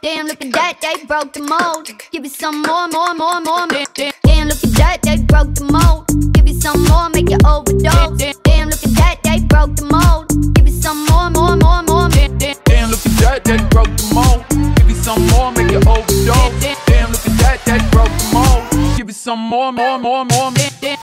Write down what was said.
Damn, look at that, they broke the mold. Give you some more. Damn, look at that, they broke the mold. Give you some more, make you overdose. Damn, look at that, they broke the mold. Give you some more. Damn, look at that, they broke the mold. Give you some more, make you overdose. Damn, look at that, they broke the mold. Give you some more.